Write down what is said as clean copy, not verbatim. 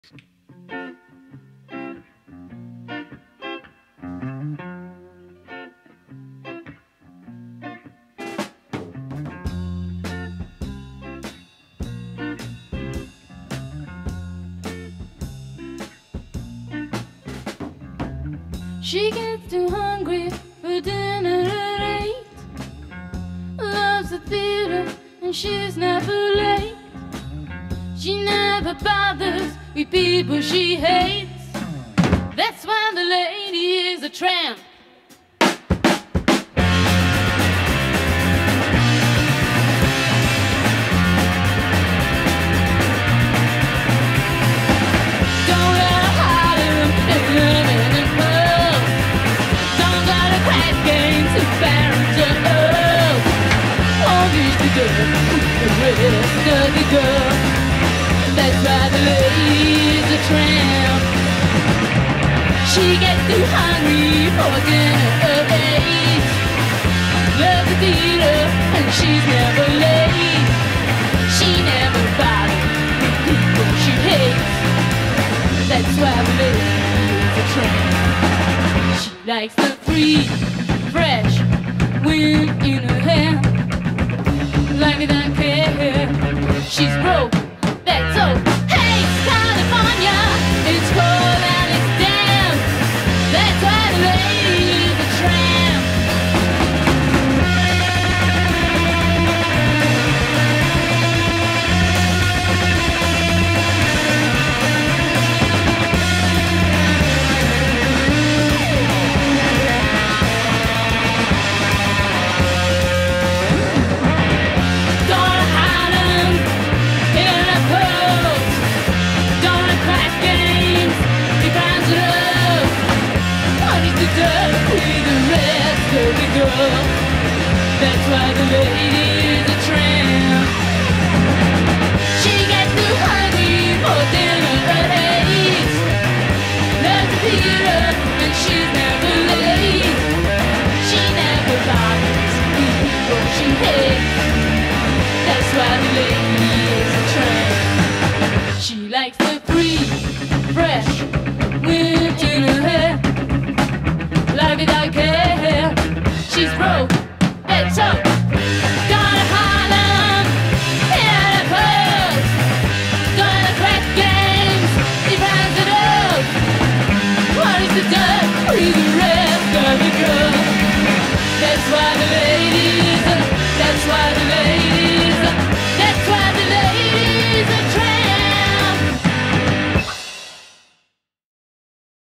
She gets too hungry for dinner at 8. Loves the theater and she's never late. She never bothers with people she hates. That's why the lady is a tramp. Don't let her holler and living in pearls. Don't got a crack game to parents or earls. Won't use the girl, the rest of the girl. That's why the lady's a tramp. She gets too hungry for dinner at 8. Loves the theater and she's never late. She never bothers with people she hates. That's why the lady's a tramp. She likes the free, fresh wind in her hair. Like it doesn't care. She's broke. That's all. Hey, California, it's cold and it's damp. That's why the lady is a tramp. Gonna Highland in a post. Don't crack games, he finds it up. Money's the dirt with the rest of the girl. That's why the lady is a tramp. She gets too hungry for dinner at 8. Loves the theater and she's never late. She never bothers with people she hates. That's why the lady is a tramp. She likes the free, fresh wind in her hair. Like it, I care. She's broke, that's all.